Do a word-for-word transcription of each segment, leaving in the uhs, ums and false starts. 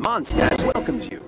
Mondstadt welcomes you.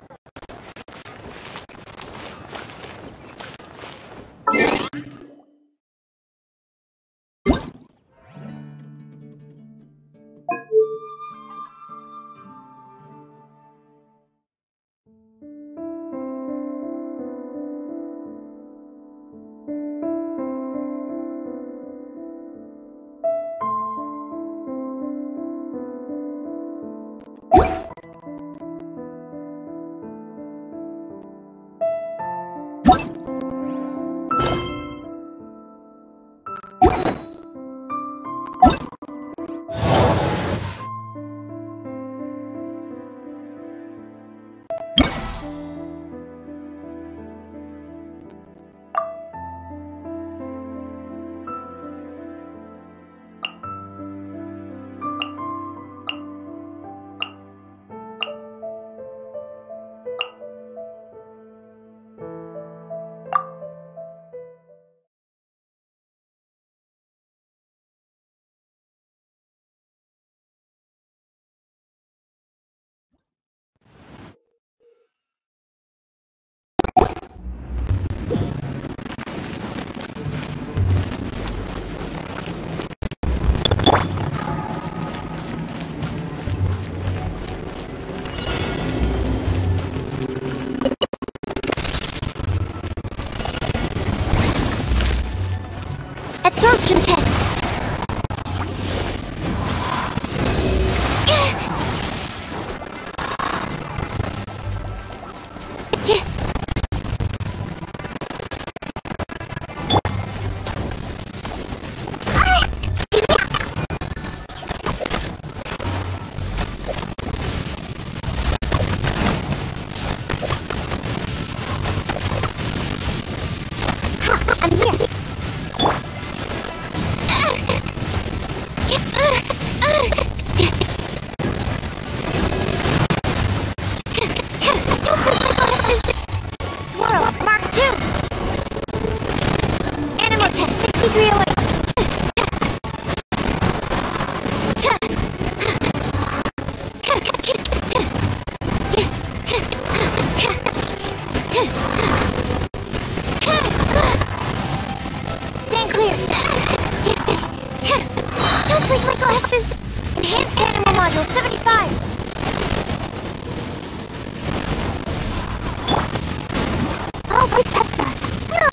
Absorption test. I'm here. Swirl, Mark two. Animal test sixty-three oh eight. Stand clear. Don't break my glasses. Enhanced animal module seventy-five. I'll protect us.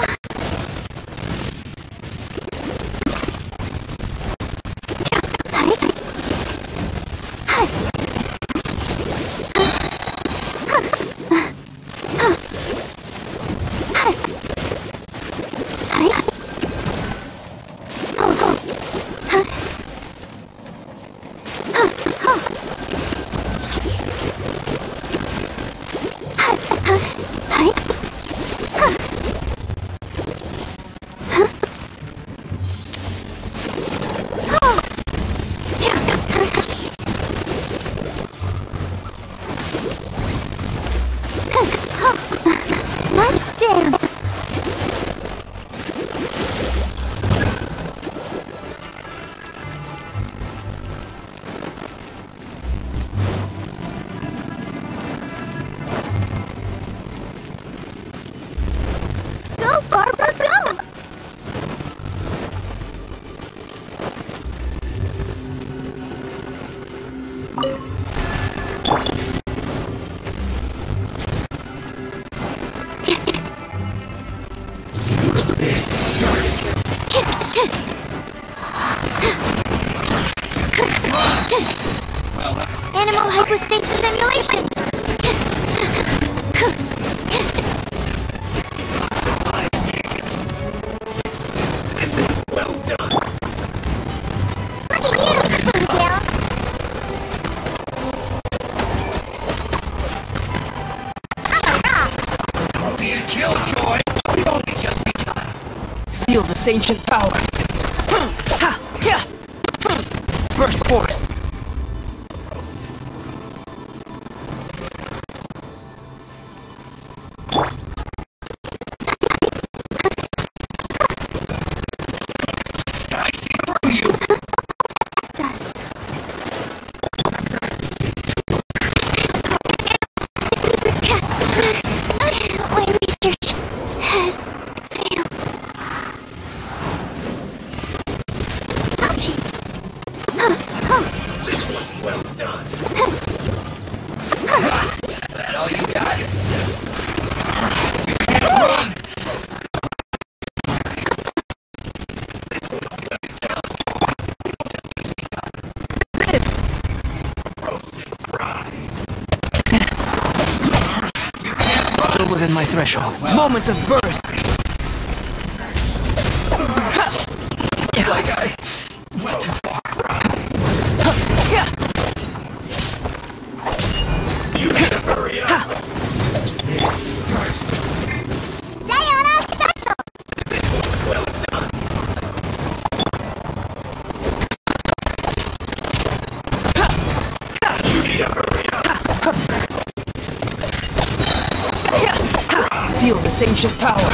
Let's dance. Go, Barbara, go! Animal hypostasis emulation. This is well done. Look at you, Bill. I'm a rock. Don't be a killjoy. We've only just begun. Feel this ancient power. Burst forth. I see through you. Does. done. That all you got? You can't run. Roasted fry. Still within my threshold. Moment of birth. It's like I went too far. You need to hurry up. There's this first. Diana Special! This one's well done. You need to hurry up. Feel this ancient power.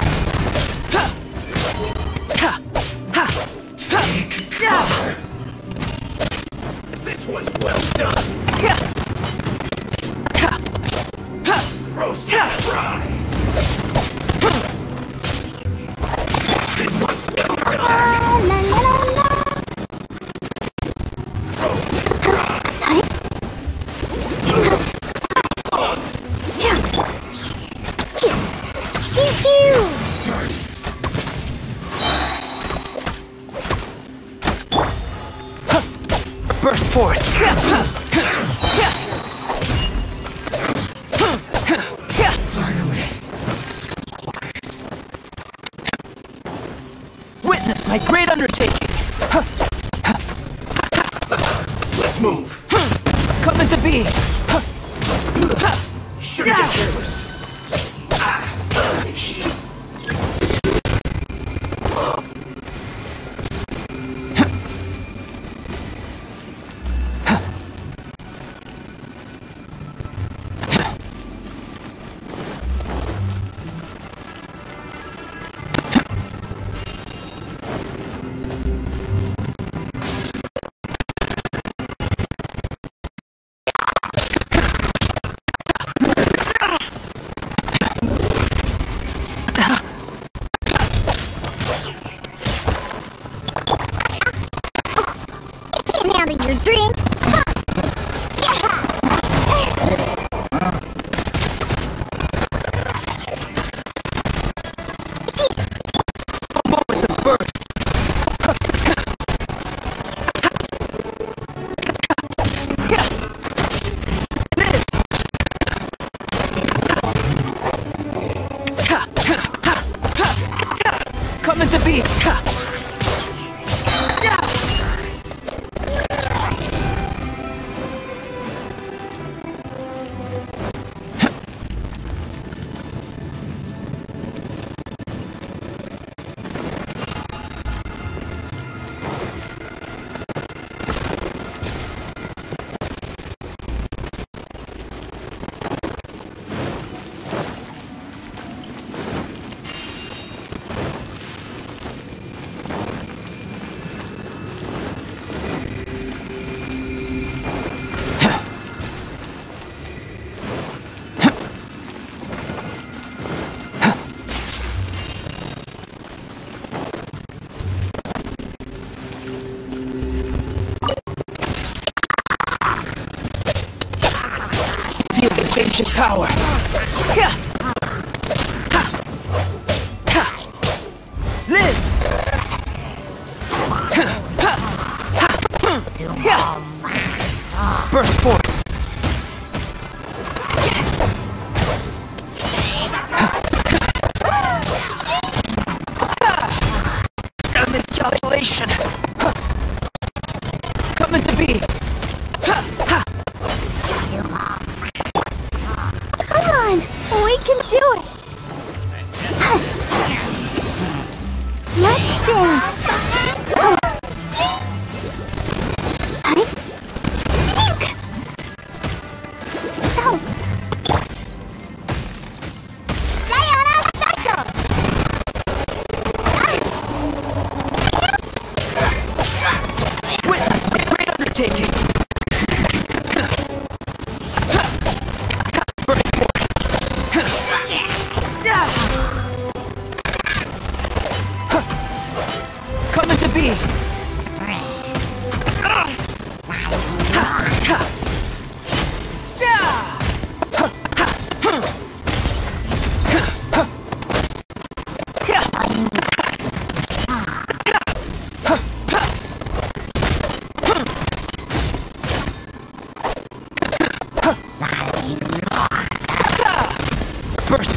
This one's well done. Roast and fry. This one's well done. La la la la. Roast and fry. Pew pew! Burst forth. Witness my great undertaking. Let's move. Come into being. Shouldn't get careless. Now that your drink. Moment of birth. Come into being. Feel this ancient power. Live! Burst forth. A miscalculation. Come into being. Come on, we can do it. Let's dance. Oh. Oh. Diana Special. Witness my great undertaking. Come into being.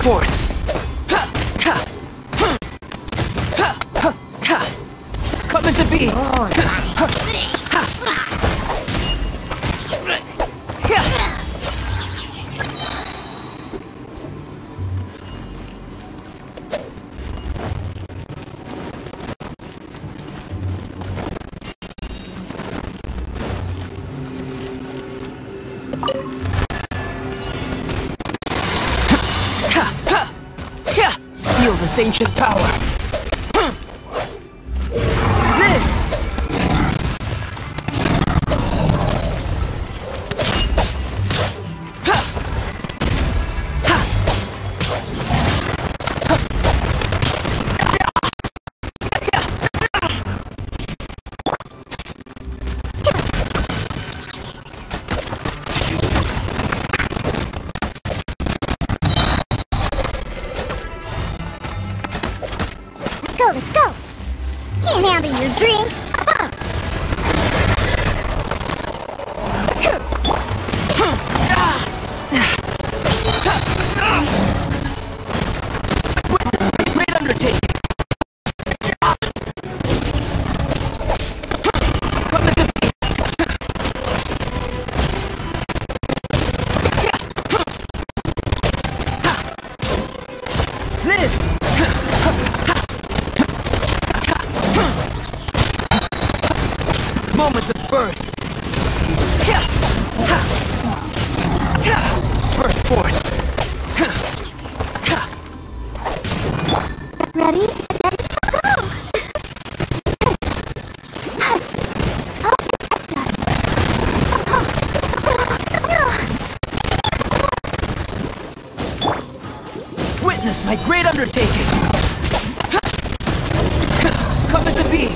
forth. Ha! Ha! Ha! Ha! Ha! Coming to be. Oh, Feel this ancient power. Live! let's go! Can't handle your drink! Great undertaking! Coming to be! Live! Moment of birth. Birth forth. Ready, steady, go! I'll protect us. Witness my great undertaking. Coming to be.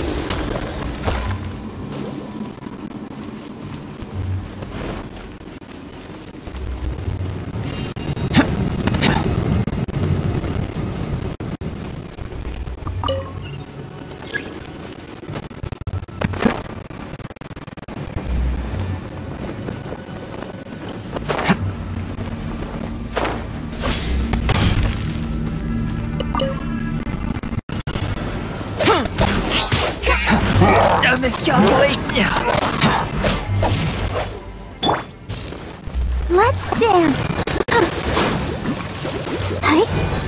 Miscalculation. Let's dance. Hi.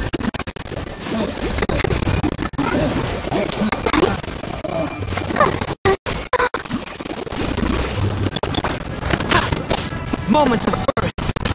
Moments of birth.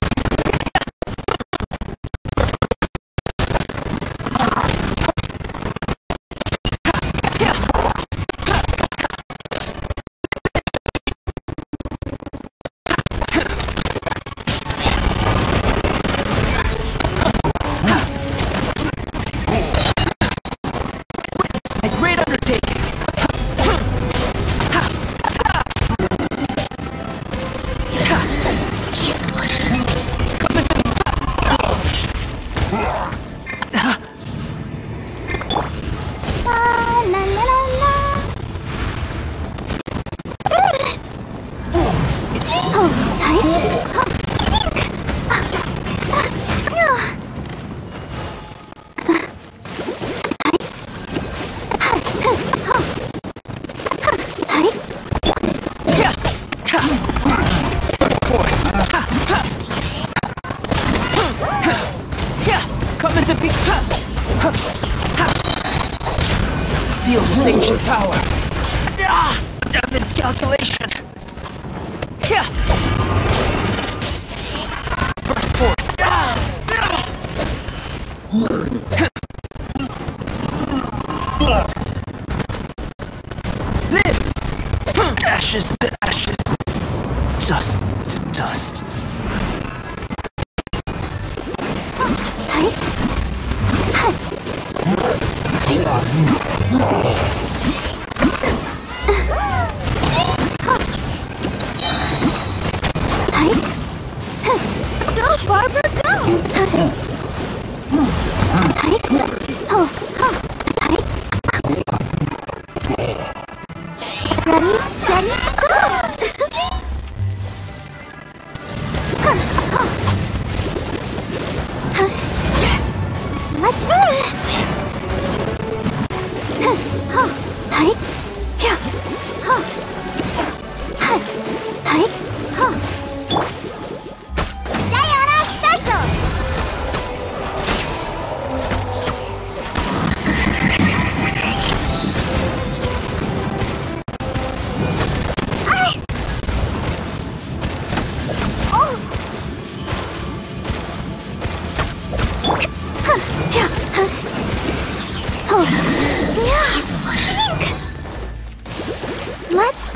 Coming to be. Feel this ancient power. Ah, a miscalculation. Burst forth. Live. Ashes to ashes. Dust to dust. Go, Barbara, go! Ready, steady, go!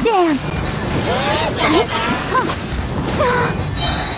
Dance.